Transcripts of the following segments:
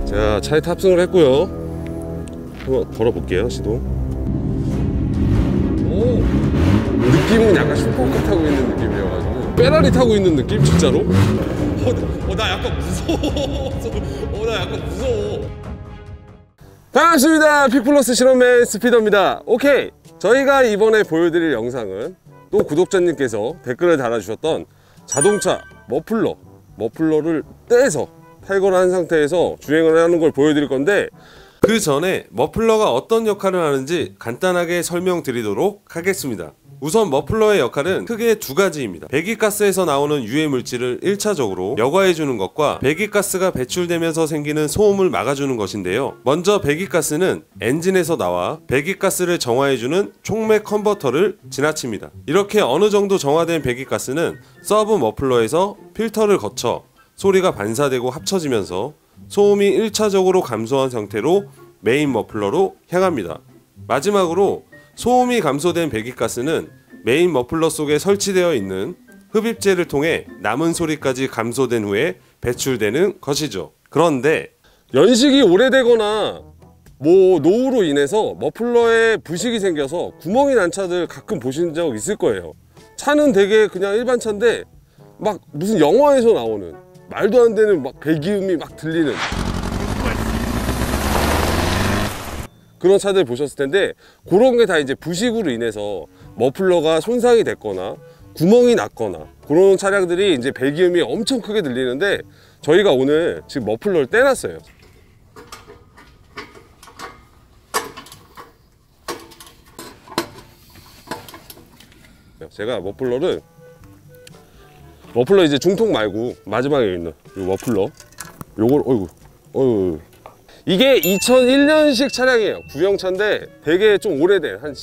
자, 차에 탑승을 했고요. 한번 걸어볼게요. 시동. 오, 느낌은 약간 슈퍼카 타고 있는 느낌이어가지고 페라리 타고 있는 느낌? 진짜로? 나 약간 무서워. 나 약간 무서워. 반갑습니다. 피플러스 실험맨 스피더입니다. 오케이, 저희가 이번에 보여드릴 영상은 또 구독자님께서 댓글을 달아주셨던 자동차 머플러를 떼서 탈거를 한 상태에서 주행을 하는 걸 보여드릴 건데, 그 전에 머플러가 어떤 역할을 하는지 간단하게 설명드리도록 하겠습니다. 우선 머플러의 역할은 크게 두 가지입니다. 배기가스에서 나오는 유해물질을 1차적으로 여과해주는 것과 배기가스가 배출되면서 생기는 소음을 막아주는 것인데요. 먼저 배기가스는 엔진에서 나와 배기가스를 정화해주는 촉매 컨버터를 지나칩니다. 이렇게 어느 정도 정화된 배기가스는 서브 머플러에서 필터를 거쳐 소리가 반사되고 합쳐지면서 소음이 1차적으로 감소한 상태로 메인 머플러로 향합니다. 마지막으로 소음이 감소된 배기가스는 메인 머플러 속에 설치되어 있는 흡입제를 통해 남은 소리까지 감소된 후에 배출되는 것이죠. 그런데 연식이 오래되거나 노후로 인해서 머플러에 부식이 생겨서 구멍이 난 차들 가끔 보신 적 있을 거예요. 차는 되게 그냥 일반 차인데 막 무슨 영화에서 나오는 말도 안 되는 막 배기음이 막 들리는 그런 차들 보셨을 텐데, 그런 게 다 이제 부식으로 인해서 머플러가 손상이 됐거나 구멍이 났거나 그런 차량들이 이제 배기음이 엄청 크게 들리는데, 저희가 오늘 지금 머플러를 떼놨어요. 제가 머플러 이제 중통 말고 마지막에 있는 이 머플러, 요걸 어이구 이게 2001년식 차량이에요. 구형차인데 되게 좀 오래된, 한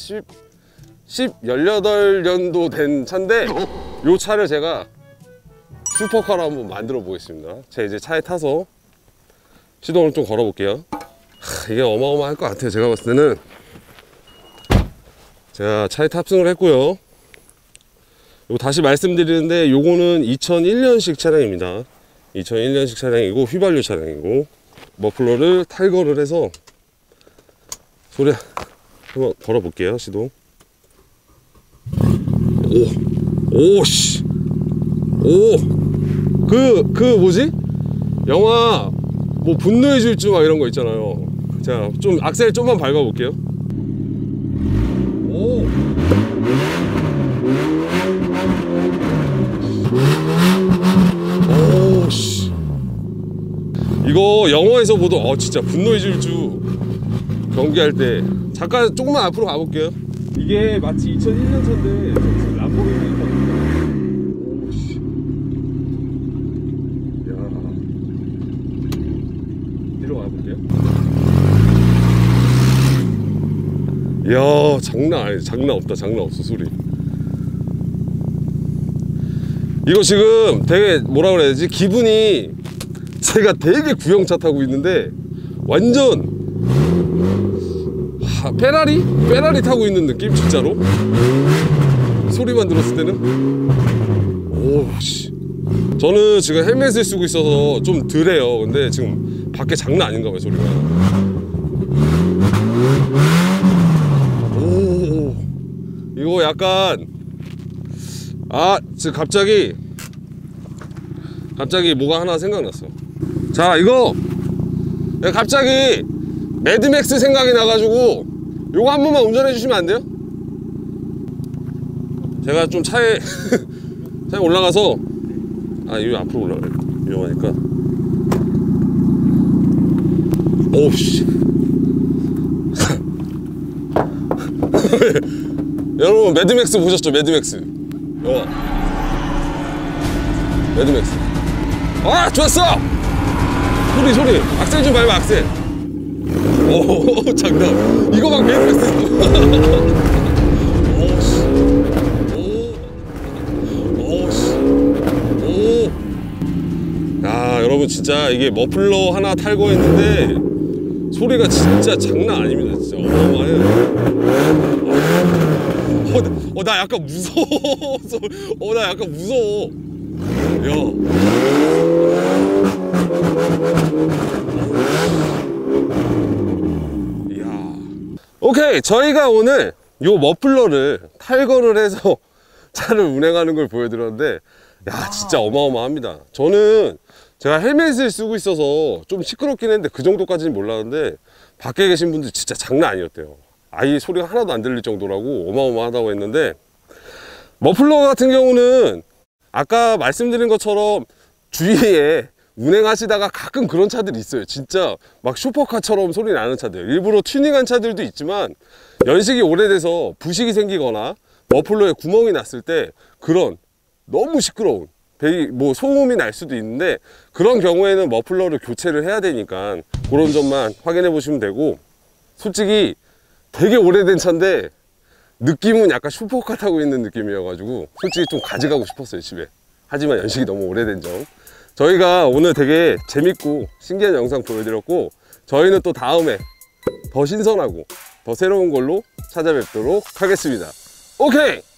18년도 된 차인데, 요 차를 제가 슈퍼카로 한번 만들어 보겠습니다. 제가 이제 차에 타서 시동을 좀 걸어 볼게요. 이게 어마어마할 것 같아요. 제가 봤을 때는. 제가 차에 탑승을 했고요. 요 다시 말씀드리는데, 요거는 2001년식 차량입니다. 2001년식 차량이고 휘발유 차량이고, 머플러를 탈거를 해서 소리 한번 걸어 볼게요. 시동. 그 뭐지? 영화 뭐 분노의 질주 막 이런 거 있잖아요. 자, 좀 악셀 좀만 밟아 볼게요. 이거 영화에서 보던 진짜 분노의 질주 경기할 때. 잠깐 조금만 앞으로 가볼게요. 이게 마치 2001년 차인데 지금 람보르기니 있거든요. 뒤로 가볼게요. 이야, 장난 아니지. 장난 없어 소리. 이거 지금 되게 뭐라 그래야 되지? 기분이, 제가 되게 구형차 타고 있는데 완전 페라리 타고 있는 느낌? 진짜로? 소리만 들었을 때는. 저는 지금 헬멧을 쓰고 있어서 좀 덜해요. 근데 지금 밖에 장난 아닌가 봐요, 소리가. 이거 약간 지금 갑자기 뭐가 하나 생각났어. 자, 이거 갑자기 매드맥스 생각이 나가지고 요거 한 번만 운전해 주시면 안 돼요? 제가 좀 차에 올라가서, 이거 앞으로 올라가요. 위험하니까. 오우씨. 여러분, 매드맥스 보셨죠? 매드맥스 영화. 매드맥스. 좋았어! 소리. 악셀 좀 밟아, 악셀. 장난. 이거 막 매드맥스. 야, 여러분, 진짜 이게 머플러 하나 탈거했는데 소리가 진짜 장난 아닙니다. 진짜 어마어마해요. 나 약간 무서워. 나 약간 무서워. 야. 오케이, 저희가 오늘 요 머플러를 탈거를 해서 차를 운행하는 걸 보여드렸는데, 야, 진짜 어마어마합니다. 저는 제가 헬멧을 쓰고 있어서 좀 시끄럽긴 했는데 그 정도까지는 몰랐는데, 밖에 계신 분들 진짜 장난 아니었대요. 아예 소리가 하나도 안 들릴 정도라고 어마어마하다고 했는데, 머플러 같은 경우는 아까 말씀드린 것처럼 주위에 운행하시다가 가끔 그런 차들이 있어요. 진짜 막 슈퍼카처럼 소리 나는 차들, 일부러 튜닝한 차들도 있지만 연식이 오래돼서 부식이 생기거나 머플러에 구멍이 났을 때 그런 너무 시끄러운 뭐 소음이 날 수도 있는데, 그런 경우에는 머플러를 교체를 해야 되니까 그런 점만 확인해 보시면 되고, 솔직히 되게 오래된 차인데 느낌은 약간 슈퍼카 타고 있는 느낌이어가지고 솔직히 좀 가져가고 싶었어요, 집에. 하지만 연식이 너무 오래된 점. 저희가 오늘 되게 재밌고 신기한 영상 보여드렸고, 저희는 또 다음에 더 신선하고 더 새로운 걸로 찾아뵙도록 하겠습니다. 오케이!